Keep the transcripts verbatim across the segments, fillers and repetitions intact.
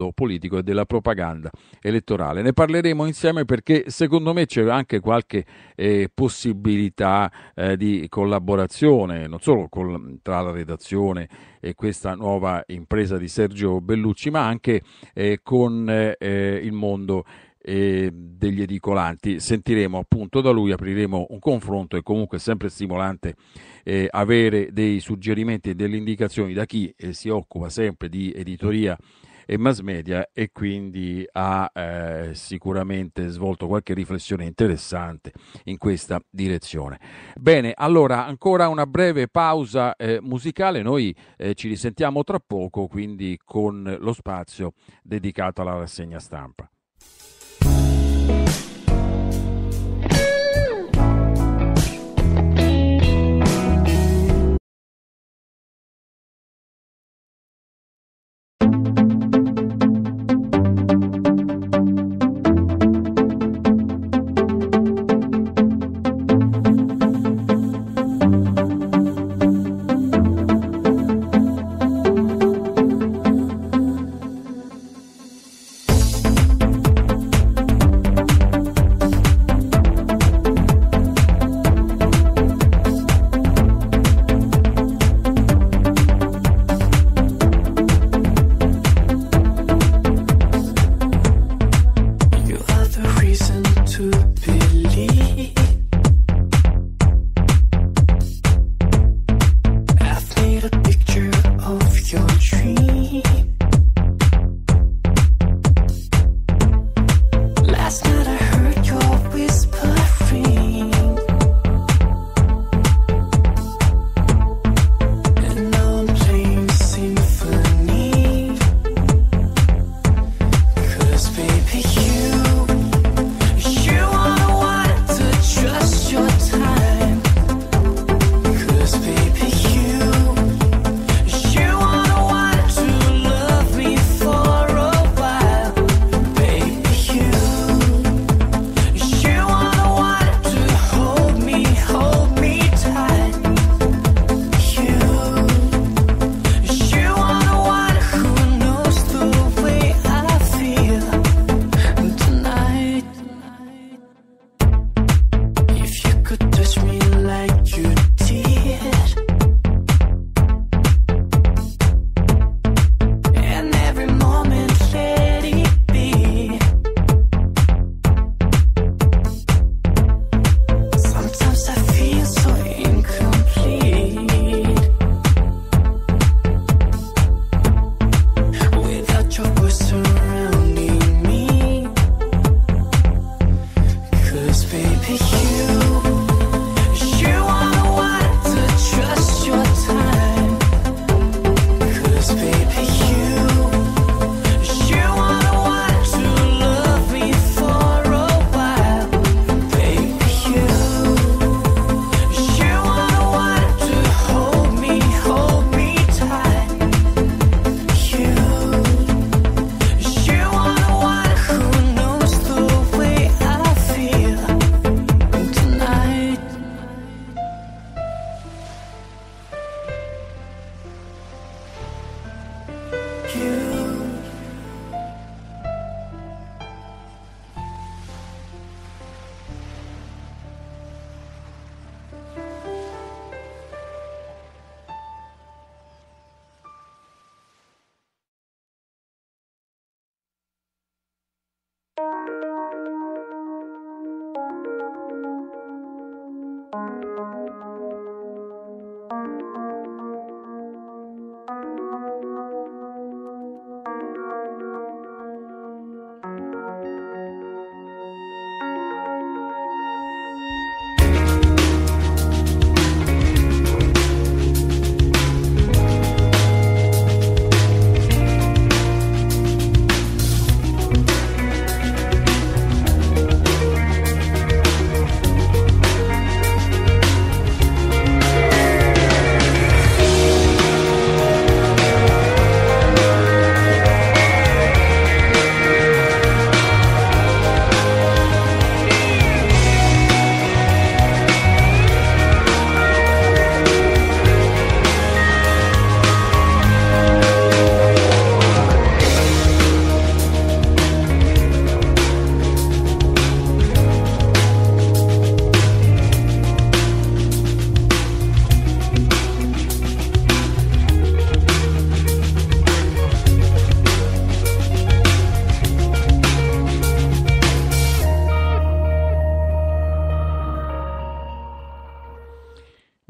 politico e della propaganda elettorale. Ne parleremo insieme perché secondo me c'è anche qualche eh, possibilità eh, di collaborazione, non solo col, tra la redazione e questa nuova impresa di Sergio Bellucci, ma anche eh, con eh, il mondo eh, degli edicolanti. Sentiremo appunto da lui, apriremo un confronto. È comunque sempre stimolante eh, avere dei suggerimenti e delle indicazioni da chi eh, si occupa sempre di editoria e mass media e quindi ha eh, sicuramente svolto qualche riflessione interessante in questa direzione. Bene, allora ancora una breve pausa eh, musicale, noi eh, ci risentiamo tra poco, quindi con lo spazio dedicato alla rassegna stampa.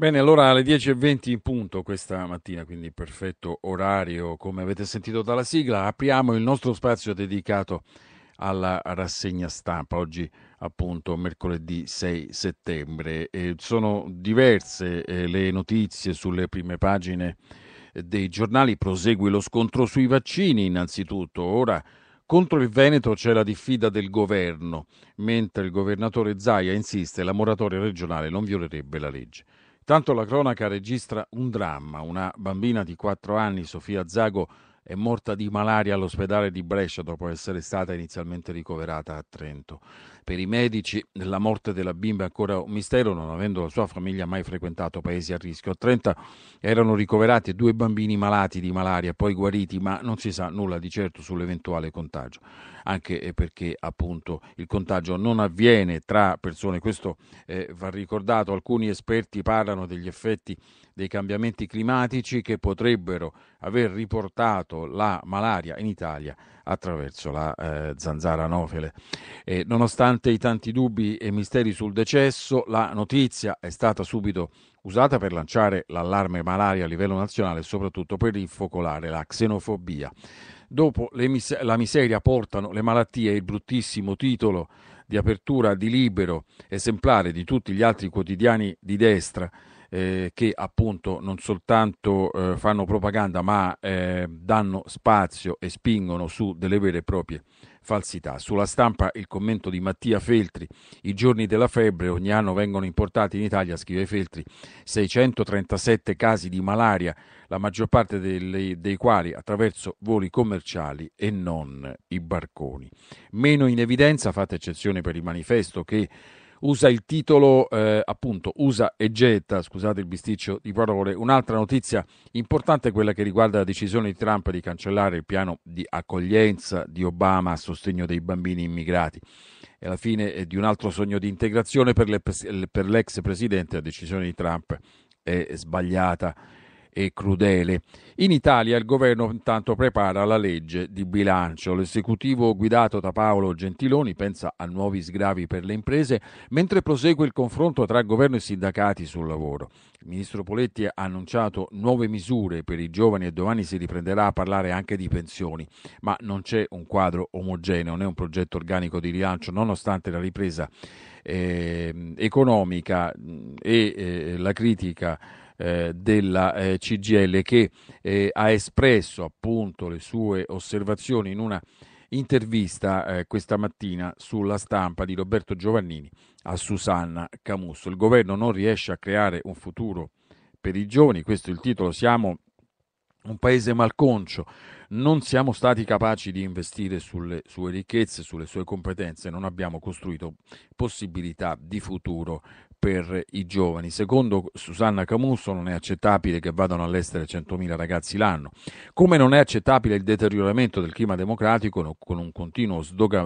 Bene, allora alle dieci e venti in punto questa mattina, quindi perfetto orario, come avete sentito dalla sigla, apriamo il nostro spazio dedicato alla rassegna stampa. Oggi appunto mercoledì sei settembre e sono diverse eh, le notizie sulle prime pagine dei giornali. Prosegue lo scontro sui vaccini innanzitutto. Ora contro il Veneto c'è la diffida del governo, mentre il governatore Zaia insiste la moratoria regionale non violerebbe la legge. Tanto la cronaca registra un dramma. Una bambina di quattro anni, Sofia Zago, è morta di malaria all'ospedale di Brescia dopo essere stata inizialmente ricoverata a Trento. Per i medici la morte della bimba è ancora un mistero, non avendo la sua famiglia mai frequentato paesi a rischio. A Trento erano ricoverati due bambini malati di malaria, poi guariti, ma non si sa nulla di certo sull'eventuale contagio, anche perché appunto il contagio non avviene tra persone. Questo eh, va ricordato. Alcuni esperti parlano degli effetti dei cambiamenti climatici che potrebbero aver riportato la malaria in Italia attraverso la eh, zanzara anofele. E nonostante i tanti dubbi e misteri sul decesso, la notizia è stata subito usata per lanciare l'allarme malaria a livello nazionale e soprattutto per rinfocolare la xenofobia. Dopo le mis- la miseria portano le malattie e il bruttissimo titolo di apertura di Libero, esemplare di tutti gli altri quotidiani di destra, eh, che appunto non soltanto eh, fanno propaganda ma eh, danno spazio e spingono su delle vere e proprie falsità. Sulla Stampa il commento di Mattia Feltri: i giorni della febbre, ogni anno vengono importati in Italia, scrive Feltri, seicentotrentasette casi di malaria, la maggior parte dei, dei quali attraverso voli commerciali e non i barconi. Meno in evidenza, fatta eccezione per il Manifesto, che usa il titolo eh, appunto usa e getta, scusate il bisticcio di parole. Un'altra notizia importante è quella che riguarda la decisione di Trump di cancellare il piano di accoglienza di Obama a sostegno dei bambini immigrati. E alla fine di un altro sogno di integrazione per, le, per l'ex presidente. La decisione di Trump è sbagliata e crudele. In Italia il governo intanto prepara la legge di bilancio. L'esecutivo guidato da Paolo Gentiloni pensa a nuovi sgravi per le imprese, mentre prosegue il confronto tra governo e sindacati sul lavoro. Il ministro Poletti ha annunciato nuove misure per i giovani e domani si riprenderà a parlare anche di pensioni, ma non c'è un quadro omogeneo né un progetto organico di rilancio, nonostante la ripresa eh, economica e eh, la critica Eh, della eh, C G I L, che eh, ha espresso appunto le sue osservazioni in una intervista eh, questa mattina sulla Stampa di Roberto Giovannini a Susanna Camusso. Il governo non riesce a creare un futuro per i giovani, questo è il titolo. Siamo un paese malconcio, non siamo stati capaci di investire sulle sue ricchezze, sulle sue competenze, non abbiamo costruito possibilità di futuro per i giovani. Secondo Susanna Camusso non è accettabile che vadano all'estero centomila ragazzi l'anno, come non è accettabile il deterioramento del clima democratico con un continuo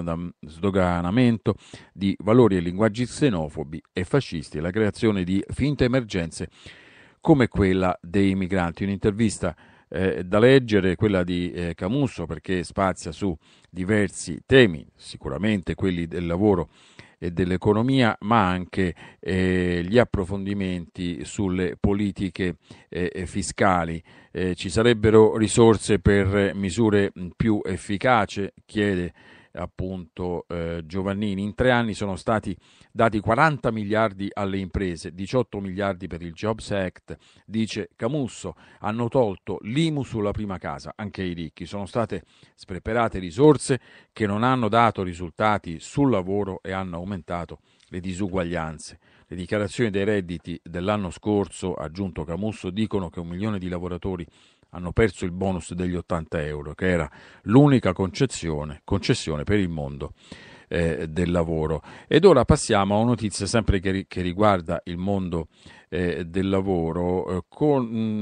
sdoganamento di valori e linguaggi xenofobi e fascisti e la creazione di finte emergenze come quella dei migranti. Un'intervista eh, da leggere, quella di eh, Camusso, perché spazia su diversi temi, sicuramente quelli del lavoro e dell'economia, ma anche eh, gli approfondimenti sulle politiche eh, fiscali. Eh, ci sarebbero risorse per misure più efficaci, chiede appunto eh, Giovannini. In tre anni sono stati dati quaranta miliardi alle imprese, diciotto miliardi per il Jobs Act, dice Camusso. Hanno tolto l'I M U sulla prima casa, anche ai ricchi. Sono state spreperate risorse che non hanno dato risultati sul lavoro e hanno aumentato le disuguaglianze. Le dichiarazioni dei redditi dell'anno scorso, aggiunto Camusso, dicono che un milione di lavoratori hanno perso il bonus degli ottanta euro, che era l'unica concessione, concessione per il mondo eh, del lavoro. Ed ora passiamo a una notizia sempre che, che riguarda il mondo eh, del lavoro, eh, con,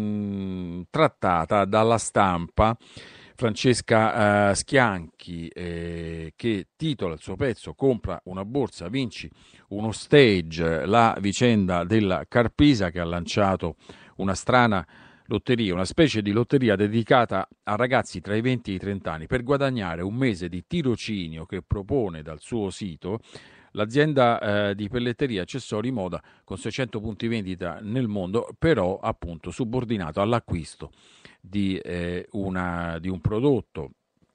mh, trattata dalla Stampa. Francesca eh, Schianchi, eh, che titola il suo pezzo "Compra una borsa, vinci uno stage", la vicenda della Carpisa, che ha lanciato una strana lotteria, una specie di lotteria dedicata a ragazzi tra i venti e i trenta anni per guadagnare un mese di tirocinio, che propone dal suo sito l'azienda eh, di pelletteria accessori moda con seicento punti vendita nel mondo, però appunto subordinato all'acquisto di, eh, una, di un prodotto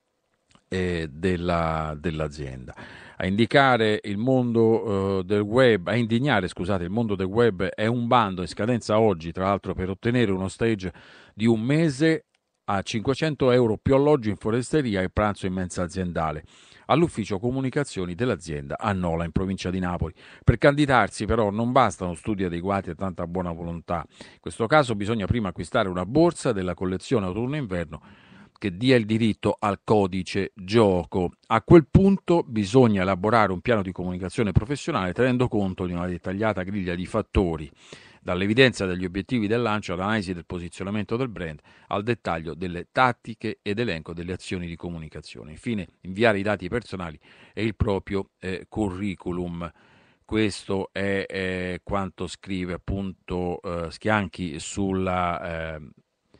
eh, della, dell'azienda. A indicare il mondo eh, del web, a indignare, scusate, il mondo del web è un bando in scadenza oggi, tra l'altro, per ottenere uno stage di un mese a cinquecento euro più alloggio in foresteria e pranzo in mensa aziendale all'ufficio comunicazioni dell'azienda a Nola, in provincia di Napoli. Per candidarsi però non bastano studi adeguati e tanta buona volontà. In questo caso bisogna prima acquistare una borsa della collezione autunno-inverno che dia il diritto al codice gioco. A quel punto bisogna elaborare un piano di comunicazione professionale tenendo conto di una dettagliata griglia di fattori, dall'evidenza degli obiettivi del lancio all'analisi del posizionamento del brand, al dettaglio delle tattiche ed elenco delle azioni di comunicazione. Infine, inviare i dati personali e il proprio eh, curriculum. Questo è eh, quanto scrive appunto eh, Schianchi sulla, eh,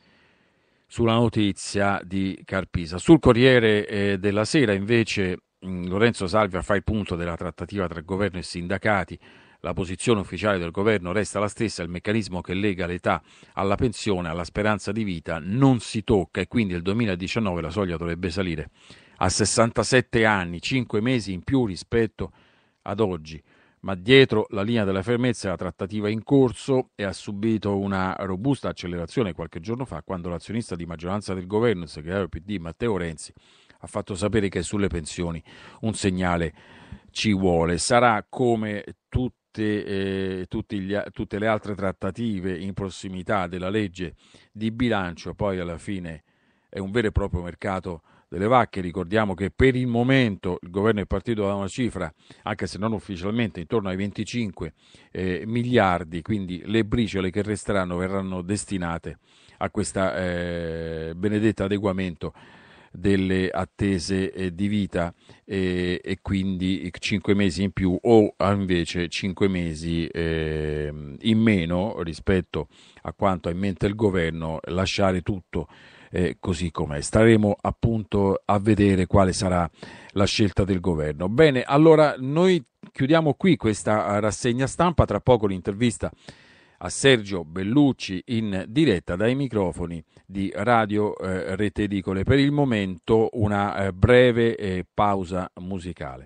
sulla notizia di Carpisa. Sul Corriere eh, della Sera, invece, mh, Lorenzo Salvia fa il punto della trattativa tra governo e sindacati. La posizione ufficiale del governo resta la stessa, il meccanismo che lega l'età alla pensione, alla speranza di vita, non si tocca e quindi nel duemiladiciannove la soglia dovrebbe salire a sessantasette anni, cinque mesi in più rispetto ad oggi. Ma dietro la linea della fermezza la trattativa è in corso e ha subito una robusta accelerazione qualche giorno fa quando l'azionista di maggioranza del governo, il segretario P D Matteo Renzi, ha fatto sapere che sulle pensioni un segnale ci vuole. Sarà come tutti Eh, tutti gli, tutte le altre trattative in prossimità della legge di bilancio, poi alla fine è un vero e proprio mercato delle vacche. Ricordiamo che per il momento il governo è partito da una cifra, anche se non ufficialmente, intorno ai venticinque eh, miliardi, quindi le briciole che resteranno verranno destinate a questo eh, benedetto adeguamento delle attese eh, di vita eh, e quindi cinque mesi in più o invece cinque mesi eh, in meno rispetto a quanto ha in mente il governo, lasciare tutto eh, così com'è. Staremo appunto a vedere quale sarà la scelta del governo. Bene, allora noi chiudiamo qui questa rassegna stampa, tra poco l'intervista a Sergio Bellucci in diretta dai microfoni di Radio eh, Rete Edicole. Per il momento una eh, breve eh, pausa musicale.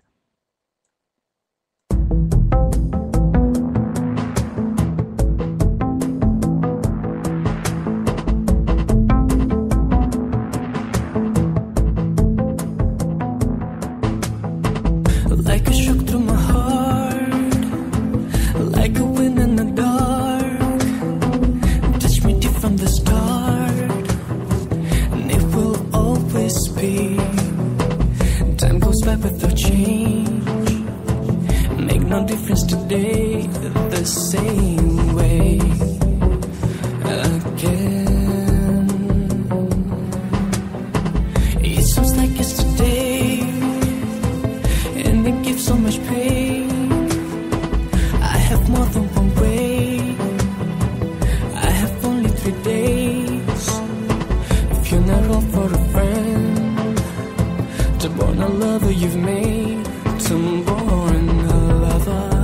Like a shock through my heart, like a wind in the dark, touch me deep from the start, and it will always be. Time goes by without change, make no difference today, the same way again. It seems like yesterday, and it gives so much pain. I have more than one way, I have only three days. Funeral for a friend, to born a lover you've made, to born a lover.